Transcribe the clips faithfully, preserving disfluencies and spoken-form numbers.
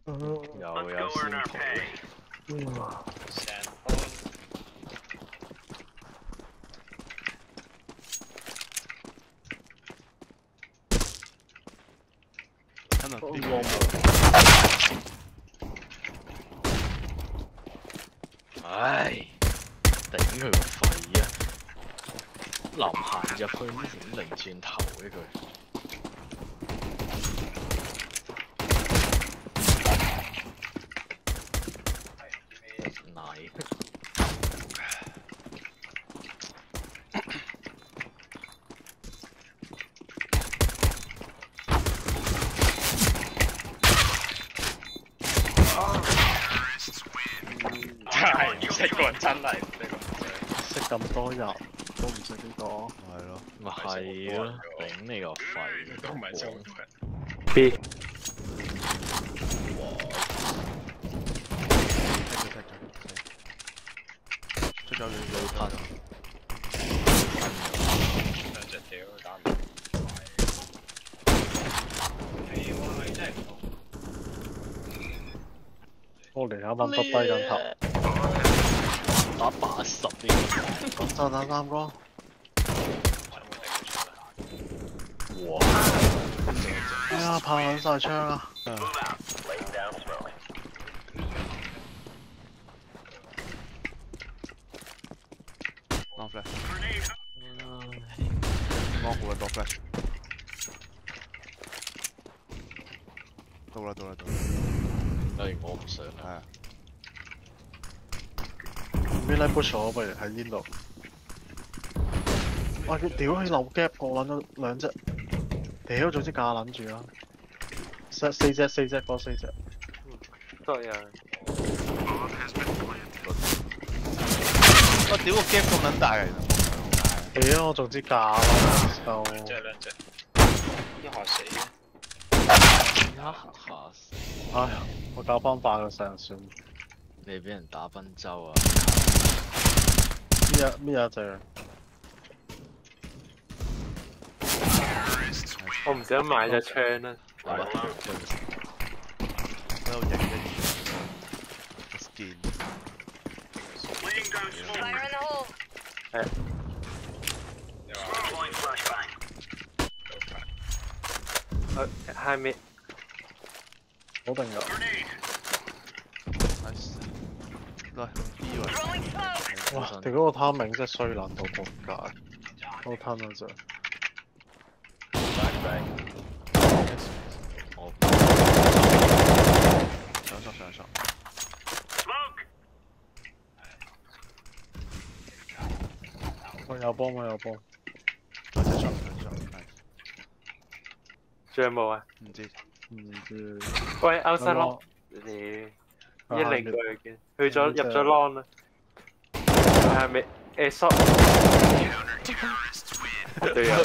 又有先期。成鋪。 真係邊個？唉，頂佢個肺啊！臨行入去呢點擰轉頭嘅佢。奶。係唔識喎，真係唔識喎。 識咁多人都唔識呢個。 係咯，咪係咯，頂你個肺！ 都唔係中國人。 B。 出咗兩兩噴。 兩隻屌打唔到。係喎，你真係唔同。 我連啱啱耷低緊頭。 打八十呢個， 咁就打三個。 哇！ 哎呀，拍撚晒槍啊！ 攞 flash，攞好啦，攞 flash。到啦，到啦，到啦。誒，我唔想啊。 邊粒 push 我不如喺呢度。哇！佢屌佢漏 gap，我撚咗兩隻。屌，總之架撚住啦。四四隻四隻嗰四隻。 都有。 我屌個 gap 咁撚大嚟。 屌，我總之架啦。就。 兩隻兩隻。一下死嘅。 一下死。 唉呀！我搞翻八個成算。 你俾人打賓州啊！ 咩啊咩啊隻？ 我唔想買隻槍啦。 我有型嘅 skin。 係。好，下面。 好定㗎。 來 B 位。 哇！屌嗰個 timing 真係衰撚到仆街，好吞嗰隻。 上索上索。 我有幫我有幫。 上索上索，係。 仲有冇啊？ 唔知。 唔知。 喂，歐新咯，你一零過去嘅，去咗入咗 long 啦。係咪？誒 shot。對啊。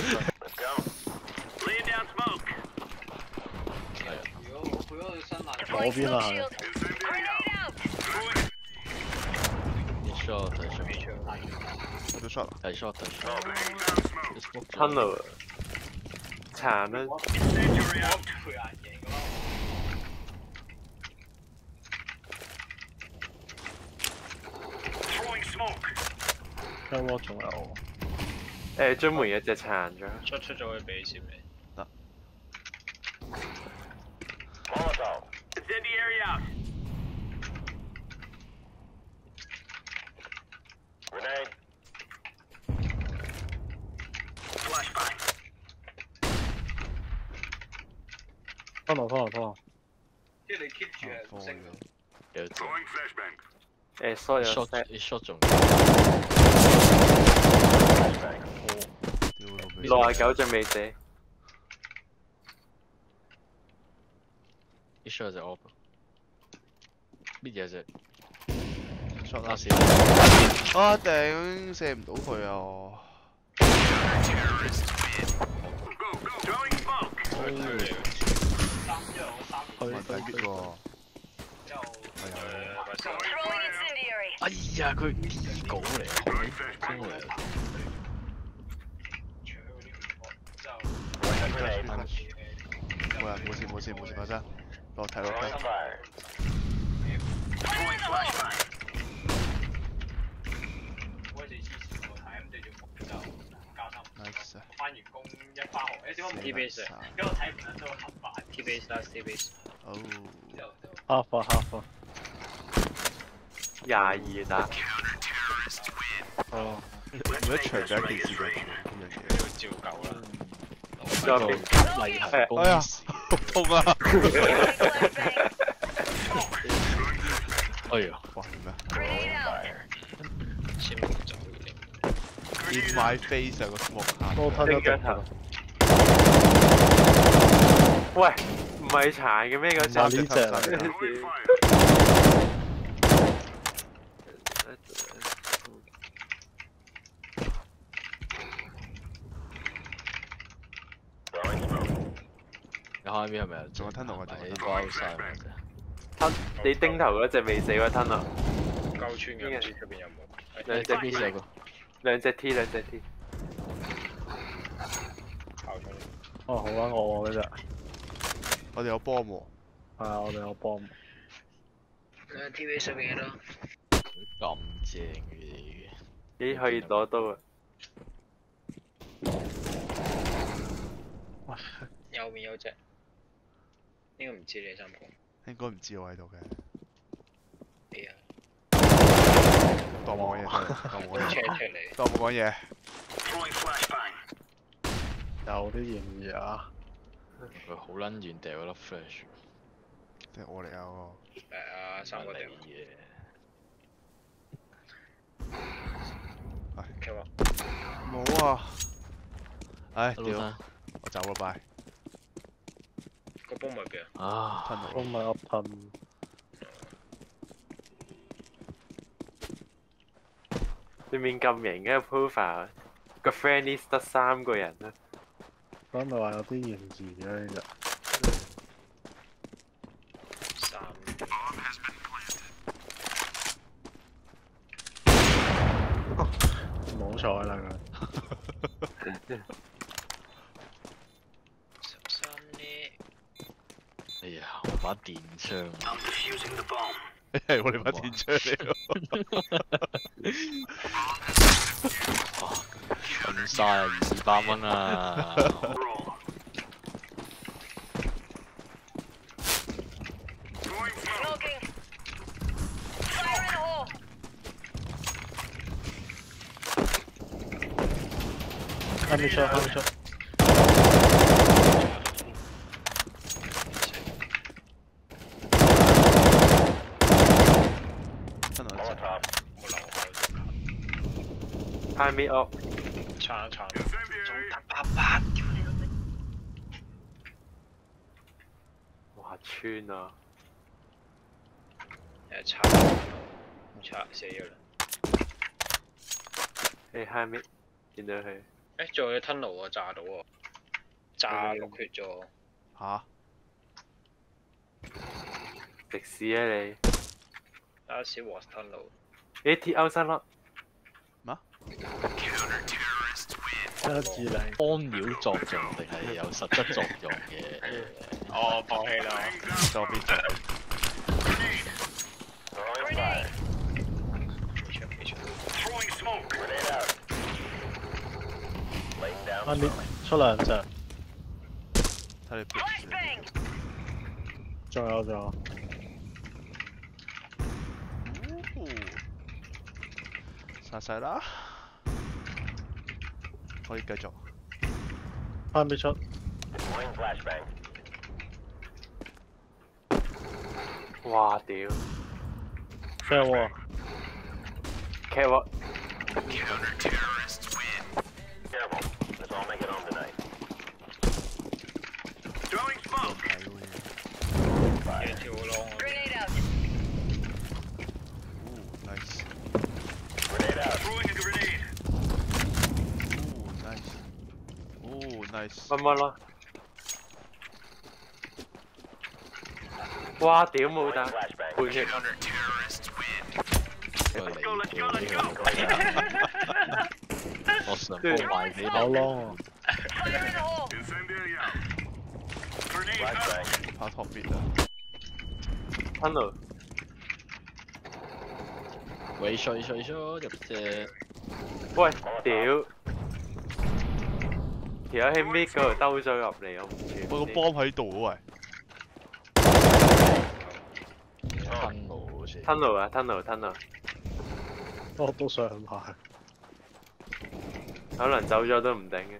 左邊啊！ 一 shot 睇 shot，我都 shot 睇 shot 睇 shot。 tunnel。殘啦。 香鍋仲有。 誒，專門有隻殘咗。 出出咗去俾先未？ 得。 翻落翻落翻落。 即係你 keep 住係唔識嘅。 誒 shot 有 shot 一 shot 仲。 六十九隻未死。 一 shot 就 off。乜嘢啫 ？shot 拉線。啊頂，射唔到佢啊！ 去第一喎。 誒， 哎呀，佢 D 稿嚟啊，真嚟啊！冇人，冇事冇事冇事發生。 我睇落去。nice 啊！ 翻完工一翻學，誒點解唔 T base 啊？因為我睇唔撚到合法 T base 啦 T base。 哦。 half 啊 half 啊。 廿二打。 哦。 每一場第一件事就係呢樣嘢。 要照舊啦。 再邊例行公哎呀， 事。 好痛啊！ 哎呀， 哇點啊先冇走 ？In my face 啊個 smoke 下。 我睇咗頭。 喂，唔係殘嘅咩嗰隻？ 唔係呢隻嚟。 你開邊係咪啊？ 仲有吞落啊！仲有吞落。晒吞，你叮頭嗰隻未死喎，吞落。 鳩穿嘅，唔知出邊有冇？ 兩隻 T 有個。 兩隻 T， 兩隻 T。 哦，好啊，我嗰隻。 我哋有波喎。 係啊，我哋有波。 誒 T V 上面咯。 咁正嘅嘢。 咦，可以攞刀啊！ 哇！ 右面有隻，應該唔知你三個。 應該唔知我喺度嘅。 係啊。 當我講嘢，當我講嘢。 check check 你。 當我講嘢。 有啲嫌疑啊！ 佢好撚遠掉嗰粒 flash。 即係我嚟啊嗰個。 係啊，三個掉。 嘢。 係。冇啊。 冇啊！唉，屌！我走啦，拜。 個波咪邊啊？ 啊！ 吞到。 都唔係 up 吞。 對面咁型嘅 profile， 個 friend list 得三個人啊！ 咁咪話有啲嫌疑嘅呢隻。 三。 唔好彩啦佢。 十三呢？ 哎呀，我把電槍。 係我哋把電槍嚟喎。瞓晒啊！二百蚊啊！ 還沒出，還沒出。 真係真。 我留開。 High me up。 撐一撐。仲得八八，屌你老味！ 哇穿啊！ 誒撐，撐死咗啦！ 誒 high me，見到佢。 誒仲有吞爐啊，炸到喎！炸六血咗。 嚇？ 食屎啊你！ 打小和吞爐。 誒 T 歐新粒。 咩？ 一至零。 干擾作用定係有實質作用嘅？ 哦，放棄啦。 左邊左。 啱啲出兩隻。 睇你 pitch。 仲有仲有。 殺晒啦！可以繼續。 啱啲出。 哇屌 fair wall。 catwalk。 跳咯。 Nice。哦，nice。 乜乜咯？哇屌冇打，半血。 我上鋪賣幾好咯。 跑 top bit 啊！ tunnel。 喂衰衰衰入隻， 喂，屌！條友喺 mid 嗰度兜咗入嚟，我唔知。 喂，個波喺度喂。 吞路好似。 tunnel 啊 ，tunnel tunnel。 我都想買。 可能走咗都唔定嘅。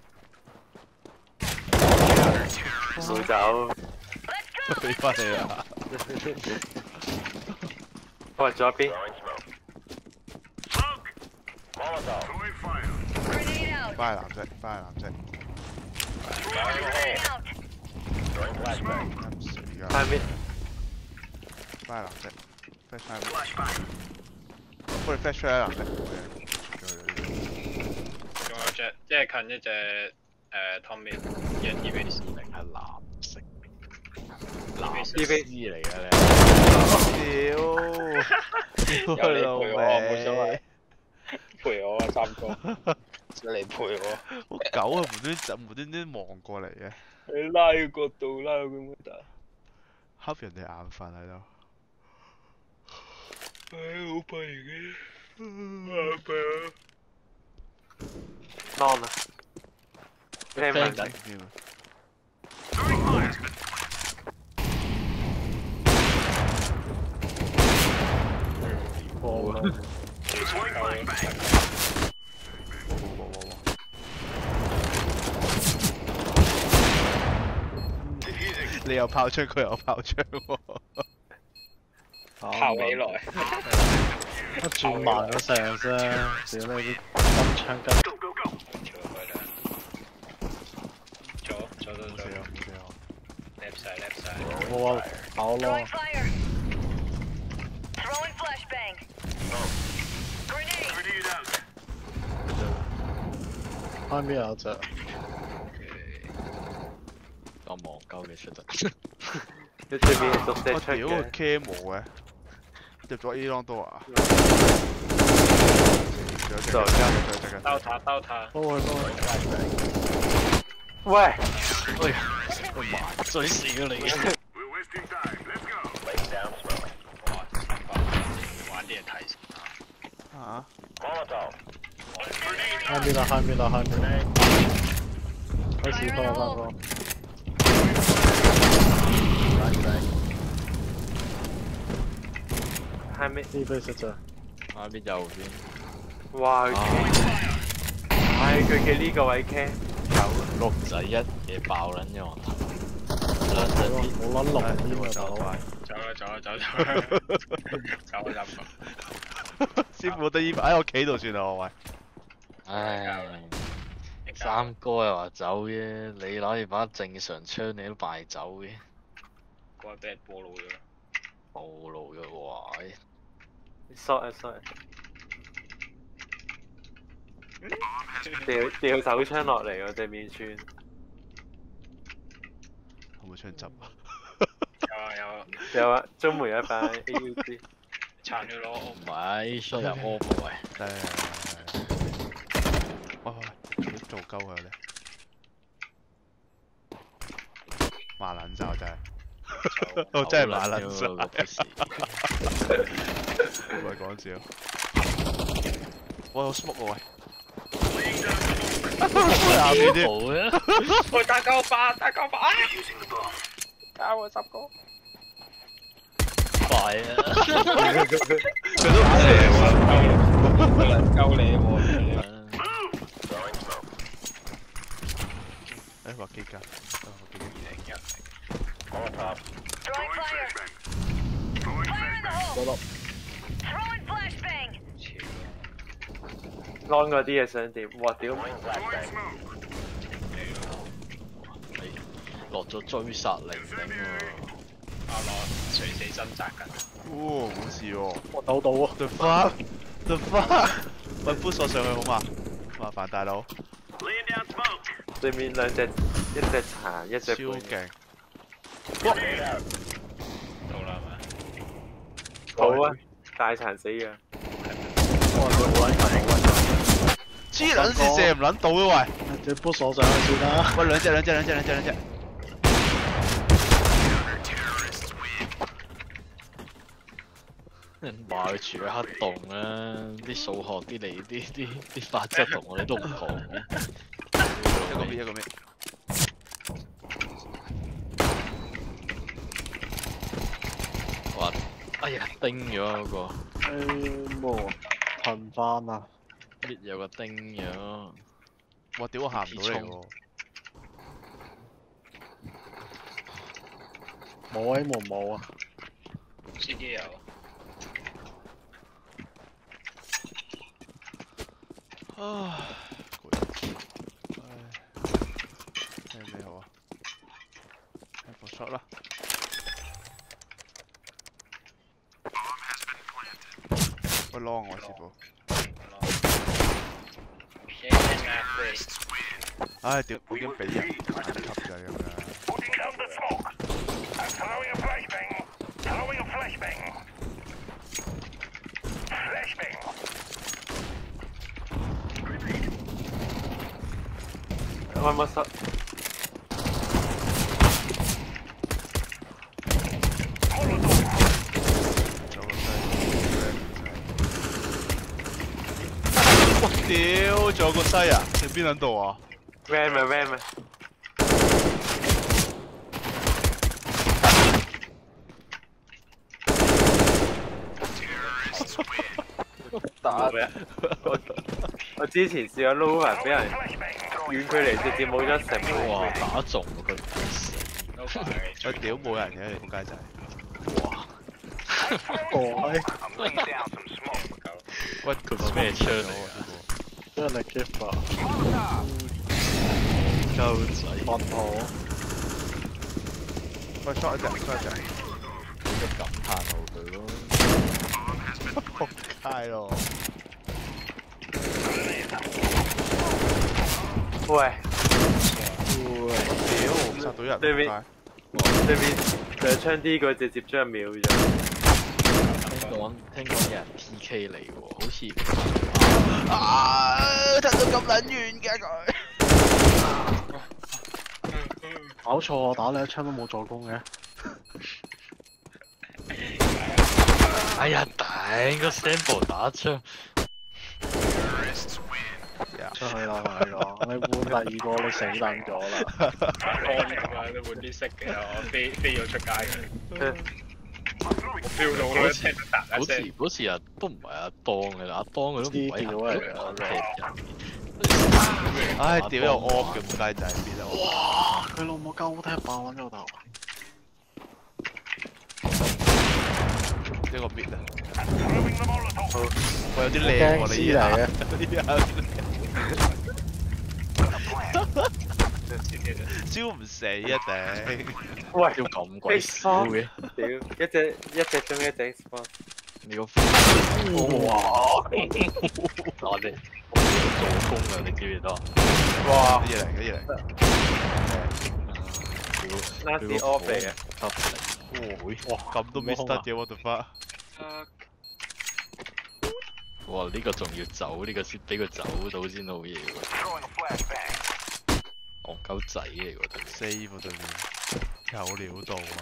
冇走。 俾翻你啊！ 喂，左邊。 翻係藍色，翻係藍色。 翻邊？ 翻係藍色 ，flash 翻邊？我哋 flash 出喺藍色。 仲有隻，即係近一隻誒 Tommy 嘅 D base 定係藍色？藍 D base 嚟嘅你。 屌！ 有你陪我冇所謂，陪我啊三哥，你陪我。 好狗啊！無端就無端端望過嚟嘅。 你拉個角度拉到咁大， 恰人哋眼瞓喺度。 唉，好弊嘅，好弊啊！ non 啊，聽唔明？ 波啦！ 你又炮槍，佢又炮槍喎。 炮起來， 一轉慢咗成啫，屌你啲金槍吉！ 左左到左，left side left side。 我跑咯。翻邊有隻？ 咁戇鳩嘅出得。 你對面係讀寫出我屌個嘅。 cam 冇嘅，入咗 A long 多啊！ 就刀塔刀塔， 幫佢幫佢。 喂， 喂，我麻醉死咗你嘅。 玩啲嘢睇先。 嚇！ 下面啦，下面啦，下面啦。開始拖啦，哥。 係咪？ 呢杯食啫。 下邊右邊。 哇！佢 唉，佢嘅呢個位 cam 走。 六仔一嘢爆撚咗我頭。 冇撚落添啊，大佬。 走啦走啦走走，走啦走。 師傅得依排喺我企度算啦，我喂。 唉，三哥又話走啫，你攞住把正常槍你都敗走嘅。 嗰日俾人暴露咗。 暴露嘅話， shot 啊 shot！掉掉手槍落嚟我對面村。 有冇槍執啊？ 有啊有啊， 有啊，中門一把 A U D。 殘咗攞。 唔係衰入魔鬼。 嚟嚟嚟嚟！喂喂，點做鳩佢咧？麻撚罩真係。我真係麻撚晒，唔係講笑。我有 smoke 喎喂，下邊啲。 好啊！ 喂，打鳩八，打鳩八，加我十個。 快啊！ 佢都唔射喎， 鳩你喎！ 誒話幾間？話幾間？ 二零一。 Throwing fire! Fire in the hole! Throwing flashbang! long 嗰啲嘢想點？哇屌！ 落咗追殺令令喎。 阿樂垂死掙扎緊。 哇，冇事喎。 我抖到啊 The fuck？The fuck？喂，搬鎖上去好嘛？麻煩大佬。 對面兩隻，一隻殘，一隻超勁。 到啦係咪？ 好啊，大殘死嘅。 黐撚線射唔撚到嘅喂！ 你搬鎖上去先啦。 喂，兩隻兩隻兩隻兩隻兩隻。 話佢住喺黑洞啦，啲數學啲嚟啲啲啲法則同我哋都唔同嘅。 一個咩一個咩？ 哇！哎呀，叮咗嗰個。 誒冇噴翻啊！ 搣有個叮咗。 哇！屌我行唔到嚟喎。 冇啊，冇冇啊。 C G 有。 唉，攰。唉，聽咩好啊？聽個 shot 啦。喂 long 我師傅。唉，屌，已經俾人眼級㗎咁樣。 Throwing a flashbang! Throwing a flashbang! Flashbang! 我冇失。 哇！屌，仲有個西啊？你邊撚度啊 ？Ram 啊 Ram 啊！打咩？我我之前試過 Lower 俾人遠距離直接冇咗成倍。 哇！打中佢。 我屌冇人嘅，你仆街仔。 哇！ 改喂，佢個咩槍嚟啊？ 真係 keep 啊！ 鳩仔。 問號。 喂 shot 一隻 shot 一隻。 你就感嘆號佢咯。 仆街咯！ 喂！ 喂！ 屌，殺到人！ 對面對面兩槍 D 個直接將人秒咗。 聽講聽講有人 P K 你喎，好似啊！睇到咁撚遠嘅佢。 搞錯啊！打你一槍都冇助攻嘅。 哎呀，頂個 sample 打槍。 出去啦，同你講，你換第二個，你死撚咗啦！ 當然啦，你換啲色嘅，我飛飛咗出街嘅。我飆到我聽到彈嗰一聲。 時嗰時啊，都唔係阿當嘅啦，阿當佢都唔鬼行， 嚟都唔嘅踢人。 唉，屌又 off 嘅仆街仔邊啊！ 哇！佢老母鳩踢爆撚咗頭。 一個 mid 啊！ Throwing the Molotov! 喂，有啲靚喎你啊！ 嘅。 燒唔死一定。 喂！ 要咁鬼少嘅， 屌！一隻一隻中一隻 spawn。 你個哇！ 我哋做工啊，你知唔知道？ 哇！ 一嚟嘅一嚟。 Nasty off 嚟嘅。 哇！咁都 miss 得嘅 what the fuck！ 哇！呢個仲要走，呢個先俾佢走到先好嘢喎。戇鳩仔嚟喎，對 save 喎對面，有料到啊！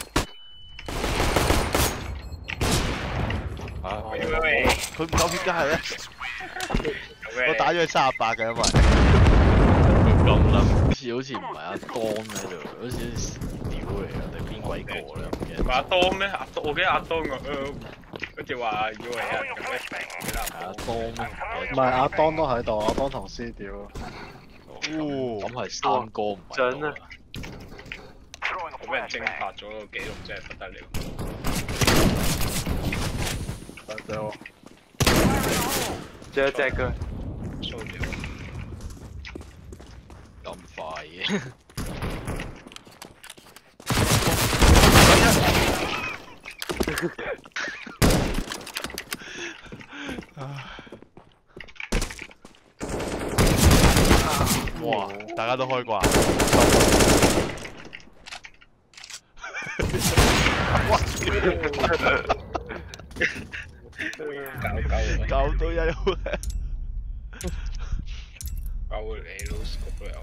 啊！ 喂喂喂！ 佢唔夠血㗎係啊！我打咗佢三十八嘅因為。 咁啦，好似好似唔係阿當喺度，好似屌嚟啊！定邊鬼個咧？唔記得。 話阿當咩？阿我記得阿當個，好似話以為啊咁咩？ 係阿當咩？ 唔係阿當都喺度，阿當同 C 屌。 咁係三哥唔係準啊！ 我俾人蒸發咗個記錄真係不得了。 得咗。 仲有隻佢。 騷擾。 咁快嘅。 哇！大家都開掛。哇！ 搞搞到有。 搞你 lose 個 player。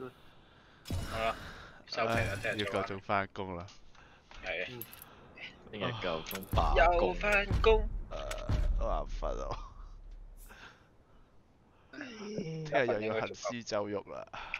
好啦，收皮啦，聽日要夠鐘翻工啦。 係。 聽日夠鐘罷又工。 翻工。 誒，好眼瞓啊！聽日又要行屍走肉啦〜